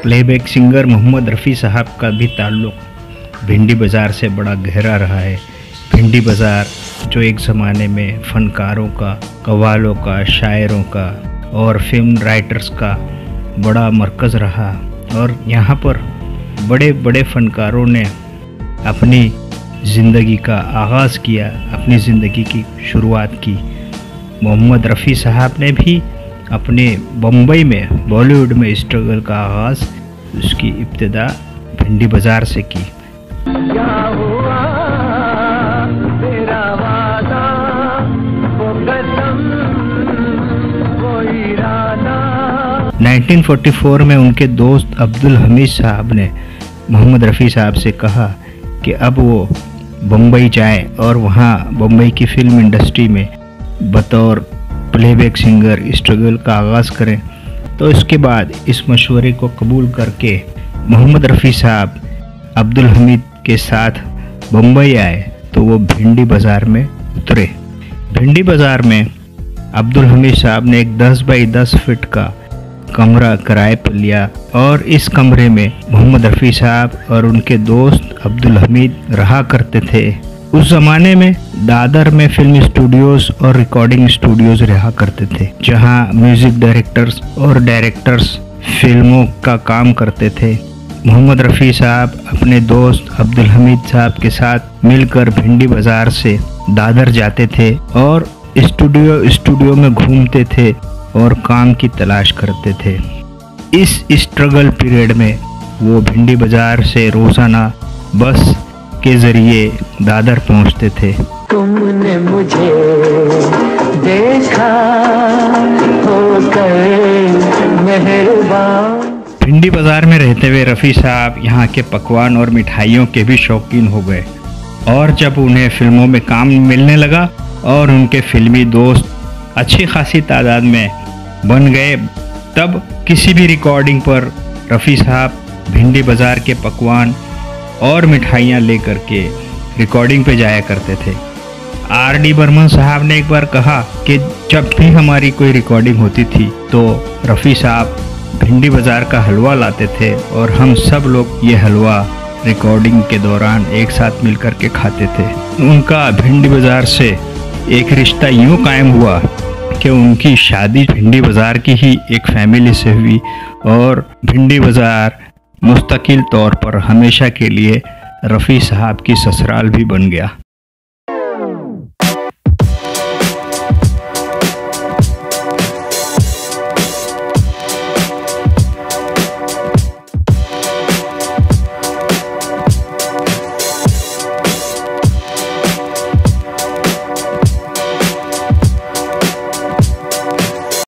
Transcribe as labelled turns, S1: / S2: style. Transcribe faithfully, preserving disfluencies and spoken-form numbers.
S1: Playback singer Mohammad Rafi साहब का भी ताल्लुक़ भिंडी बाज़ार से बड़ा गहरा रहा है। भिंडी बाज़ार जो एक ज़माने में फ़नकारों का, कव्वालों का, शायरों का और फिल्म राइटर्स का बड़ा मरकज़ रहा और यहाँ पर बड़े बड़े फ़नकारों ने अपनी ज़िंदगी का आगाज़ किया, अपनी ज़िंदगी की शुरुआत की। मोहम्मद रफ़ी साहब ने भी अपने बम्बई में बॉलीवुड में स्ट्रगल का आगाज़, उसकी इब्तिदा भिंडी बाज़ार से की।
S2: क्या हुआ तेरा वादा, वो कसम, वो इरादा।
S1: उन्नीस सौ चौवालीस में उनके दोस्त अब्दुल हमीद साहब ने मोहम्मद रफ़ी साहब से कहा कि अब वो बम्बई जाएं और वहाँ बम्बई की फ़िल्म इंडस्ट्री में बतौर प्लेबैक सिंगर स्ट्रगल का आगाज़ करें। तो इसके बाद इस मशवरे को कबूल करके मोहम्मद रफ़ी साहब अब्दुल हमीद के साथ बम्बई आए तो वो भिंडी बाज़ार में उतरे। भिंडी बाज़ार में अब्दुल हमीद साहब ने एक दस बाई दस फीट का कमरा किराए पर लिया और इस कमरे में मोहम्मद रफ़ी साहब और उनके दोस्त अब्दुल हमीद रहा करते थे। उस ज़माने में दादर में फिल्म स्टूडियोज़ और रिकॉर्डिंग स्टूडियोज़ रहा करते थे, जहां म्यूज़िक डायरेक्टर्स और डायरेक्टर्स फिल्मों का काम करते थे। मोहम्मद रफ़ी साहब अपने दोस्त अब्दुल हमीद साहब के साथ मिलकर भिंडी बाज़ार से दादर जाते थे और स्टूडियो स्टूडियो में घूमते थे और काम की तलाश करते थे। इस स्ट्रगल पीरियड में वो भिंडी बाज़ार से रोज़ाना बस के ज़रिए दादर पहुंचते थे।
S2: तुमने मुझे देखा होकर मेहरबान।
S1: भिंडी बाज़ार में रहते हुए रफ़ी साहब यहाँ के पकवान और मिठाइयों के भी शौकीन हो गए और जब उन्हें फिल्मों में काम मिलने लगा और उनके फिल्मी दोस्त अच्छी खासी तादाद में बन गए, तब किसी भी रिकॉर्डिंग पर रफ़ी साहब भिंडी बाज़ार के पकवान और मिठाइयाँ लेकर के रिकॉर्डिंग पे जाया करते थे। आर डी बर्मन साहब ने एक बार कहा कि जब भी हमारी कोई रिकॉर्डिंग होती थी तो रफ़ी साहब भिंडी बाज़ार का हलवा लाते थे और हम सब लोग ये हलवा रिकॉर्डिंग के दौरान एक साथ मिलकर के खाते थे। उनका भिंडी बाज़ार से एक रिश्ता यूँ कायम हुआ कि उनकी शादी भिंडी बाज़ार की ही एक फैमिली से हुई और भिंडी बाज़ार मुस्तकिल तौर पर हमेशा के लिए रफ़ी साहब की ससुराल भी बन गया।